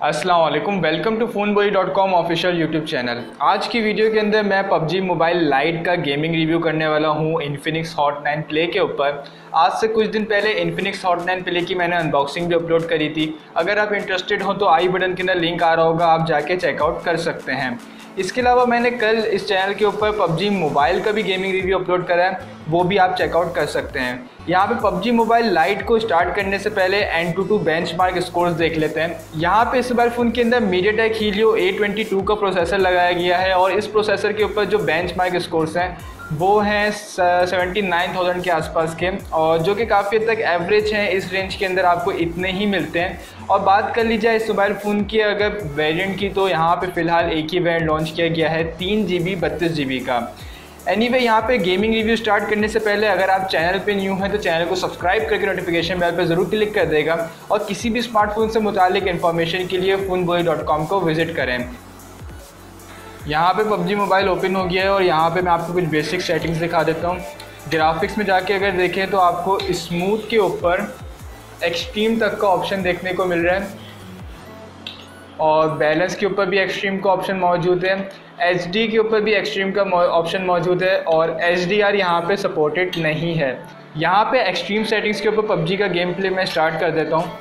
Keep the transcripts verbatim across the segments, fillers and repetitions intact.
अस्सलाम वालेकुम, welcome to phone boy dot com official YouTube channel. आज की वीडियो के अंदर मैं पबजी मोबाइल लाइट का गेमिंग रिव्यू करने वाला हूँ इन्फिनिक्स हॉट नाइन प्ले के ऊपर। आज से कुछ दिन पहले इन्फिनिक्स हॉट नाइन प्ले की मैंने अनबॉक्सिंग भी अपलोड करी थी। अगर आप इंटरेस्टेड हो तो आई बटन के अंदर लिंक आ रहा होगा, आप जाके चेकआउट कर सकते हैं। इसके अलावा मैंने कल इस चैनल के ऊपर पबजी मोबाइल का भी गेमिंग रिव्यू अपलोड करा है, वो भी आप चेकआउट कर सकते हैं। यहाँ पे पबजी मोबाइल लाइट को स्टार्ट करने से पहले AnTuTu benchmark scores देख लेते हैं। यहाँ पे इस मोबाइल फ़ोन के अंदर MediaTek Helio A twenty two का प्रोसेसर लगाया गया है और इस प्रोसेसर के ऊपर जो बेंचमार्क स्कोर्स हैं वो हैं सेवेंटी नाइन थाउजेंड के आसपास के, और जो कि काफ़ी हद तक एवरेज हैं। इस रेंज के अंदर आपको इतने ही मिलते हैं। और बात कर ली जाए इस मोबाइल फ़ोन की अगर वेरिएंट की, तो यहाँ पे फ़िलहाल एक ही वेरिएंट लॉन्च किया गया है तीन जी बी बत्तीस जी बी का। एनीवे anyway, यहाँ पे गेमिंग रिव्यू स्टार्ट करने से पहले अगर आप चैनल पे न्यू हैं तो चैनल को सब्सक्राइब करके नोटिफिकेशन बेल पे ज़रूर क्लिक कर देगा, और किसी भी स्मार्टफोन से मुतालिक इन्फॉर्मेशन के लिए फ़ोन बोई डॉट कॉम को विज़िट करें। यहाँ पे पबजी मोबाइल ओपन हो गया है और यहाँ पे मैं आपको कुछ बेसिक सेटिंग्स दिखा देता हूँ। ग्राफिक्स में जाके अगर देखें तो आपको स्मूथ के ऊपर एक्सट्रीम तक का ऑप्शन देखने को मिल रहा है, और बैलेंस के ऊपर भी एक्सट्रीम का ऑप्शन मौजूद है। एच डी के ऊपर भी एक्सट्रीम का ऑप्शन मौजूद है, और एच डी आर यहाँ पे सपोर्टेड नहीं है। यहाँ पे एक्सट्रीम सेटिंग्स के ऊपर पबजी का गेम प्ले मैं स्टार्ट कर देता हूँ,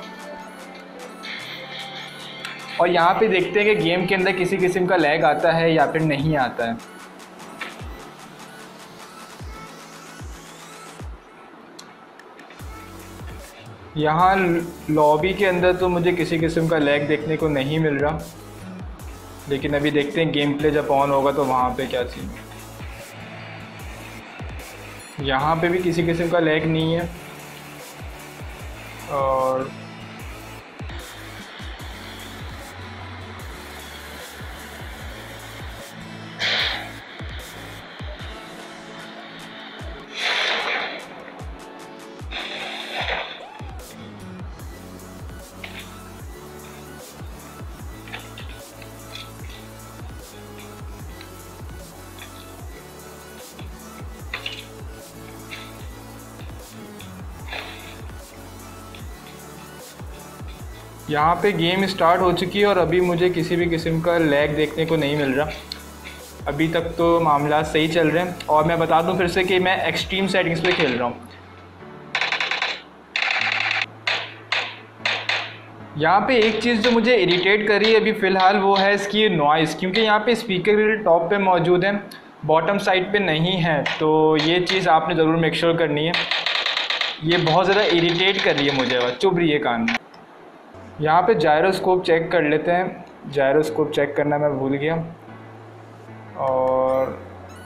और यहाँ पे देखते हैं कि गेम के अंदर किसी किस्म का लैग आता है या फिर नहीं आता है। यहाँ लॉबी के अंदर तो मुझे किसी किस्म का लैग देखने को नहीं मिल रहा, लेकिन अभी देखते हैं गेम प्ले जब ऑन होगा तो वहाँ पे क्या सीन। यहाँ पे भी किसी किस्म का लैग नहीं है, और यहाँ पे गेम स्टार्ट हो चुकी है और अभी मुझे किसी भी किस्म का लैग देखने को नहीं मिल रहा। अभी तक तो मामला सही चल रहे हैं, और मैं बता दूं फिर से कि मैं एक्सट्रीम सेटिंग्स पे खेल रहा हूँ। यहाँ पे एक चीज़ जो मुझे इरिटेट कर रही है अभी फ़िलहाल वो है इसकी नॉइज़, क्योंकि यहाँ पे स्पीकर भी टॉप पे मौजूद है, बॉटम साइड पे नहीं है। तो ये चीज़ आपने ज़रूर मेक श्योर करनी है। ये बहुत ज़्यादा इरिटेट कर रही है मुझे, चुभ रही है कान। यहाँ पे जायरोस्कोप चेक कर लेते हैं। जायरोस्कोप चेक करना मैं भूल गया, और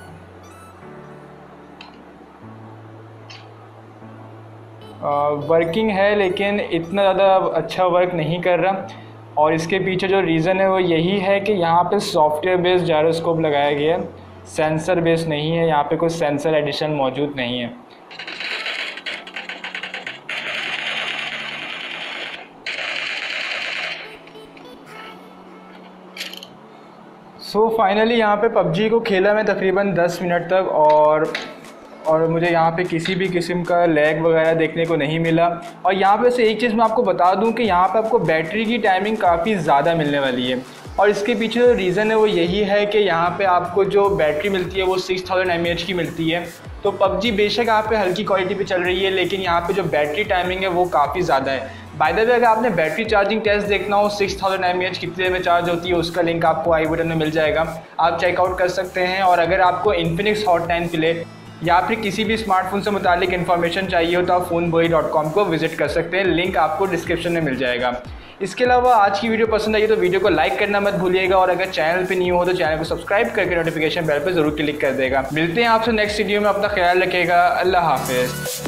वर्किंग है लेकिन इतना ज़्यादा अच्छा वर्क नहीं कर रहा। और इसके पीछे जो रीज़न है वो यही है कि यहाँ पे सॉफ्टवेयर बेस्ड जायरोस्कोप लगाया गया है, सेंसर बेस्ड नहीं है। यहाँ पे कोई सेंसर एडिशन मौजूद नहीं है। सो so, फाइनली यहाँ पे पबजी को खेला मैं तकरीबन दस मिनट तक, और और मुझे यहाँ पे किसी भी किस्म का लैग वगैरह देखने को नहीं मिला। और यहाँ पे से एक चीज़ मैं आपको बता दूँ कि यहाँ पे आपको बैटरी की टाइमिंग काफ़ी ज़्यादा मिलने वाली है, और इसके पीछे जो रीज़न है वो यही है कि यहाँ पे आपको जो बैटरी मिलती है वो six thousand M A H की मिलती है। तो पबजी बेशक यहाँ पे हल्की क्वालिटी पे चल रही है, लेकिन यहाँ पे जो बैटरी टाइमिंग है वो काफ़ी ज़्यादा है। बाय द वे अगर आपने बैटरी चार्जिंग टेस्ट देखना हो six thousand M A H कितने देर में चार्ज होती है, उसका लिंक आपको आई बटन में मिल जाएगा, आप चेकआउट कर सकते हैं। और अगर आपको इन्फिनिक्स हॉट नाइन प्ले या फिर किसी भी स्मार्टफोन से मुतालिक इन्फॉर्मेशन चाहिए हो तो आप फ़ोन बोई डॉट कॉम को विजिट कर सकते हैं, लिंक आपको डिस्क्रिप्शन में मिल जाएगा। इसके अलावा आज की वीडियो पसंद आई तो वीडियो को लाइक करना मत भूलिएगा, और अगर चैनल पे न्यू हो तो चैनल को सब्सक्राइब करके नोटिफिकेशन बेल पे ज़रूर क्लिक कर देगा। मिलते हैं आपसे नेक्स्ट वीडियो में, अपना ख्याल रखिएगा। अल्लाह हाफिज़।